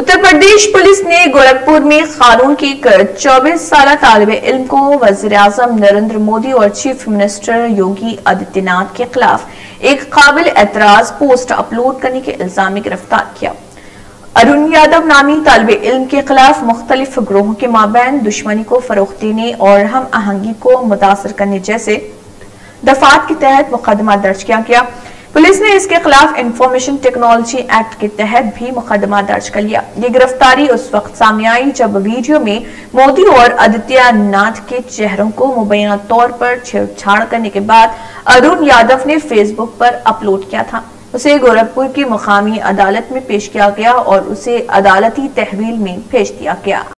Uttar Pradesh police ने गोरखपुर में कानून के 24 साल तालिबे इल्म को वज़ीर-ए-आज़म नरेंद्र मोदी और चीफ मिनिस्टर योगी आदित्यनाथ के खिलाफ एक काबिल एतराज पोस्ट अपलोड करने के इल्जाम में गिरफ्तार किया। अरुण यादव नामी तालिबे इल्म के खिलाफ मुख्तलिफ ग्रोहों के माबैन दुश्मनी को फरोग देने और हम आहंगी को मुतासर करने जैसे दफात के तहत मुकदमा दर्ज किया गया। पुलिस ने इसके खिलाफ इंफॉर्मेशन टेक्नोलॉजी एक्ट के तहत भी मुकदमा दर्ज कर लिया। ये गिरफ्तारी उस वक्त सामने आई जब वीडियो में मोदी और आदित्यनाथ के चेहरों को मुबैना तौर पर छेड़छाड़ करने के बाद अरुण यादव ने फेसबुक पर अपलोड किया था। उसे गोरखपुर की मुकामी अदालत में पेश किया गया और उसे अदालती तहवील में भेज दिया गया।